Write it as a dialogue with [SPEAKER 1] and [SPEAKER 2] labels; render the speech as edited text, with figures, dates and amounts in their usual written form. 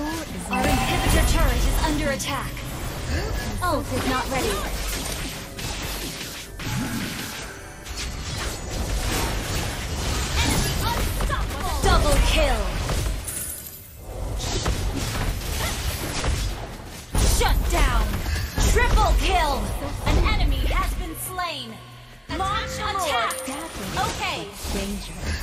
[SPEAKER 1] Our inhibitor turret is under attack. Ult is not ready. Double kill. Shut down. Triple kill. An enemy has been slain. Launch attack. Okay.
[SPEAKER 2] Dangerous.